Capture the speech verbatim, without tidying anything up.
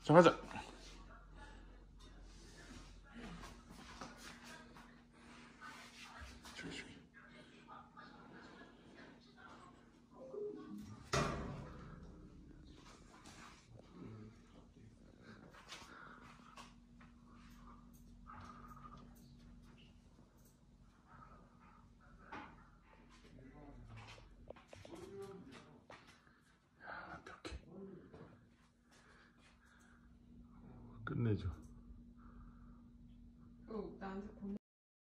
자, 가자. 조심히. 야, 완벽해. 끝내줘. 어, 나한테 보내.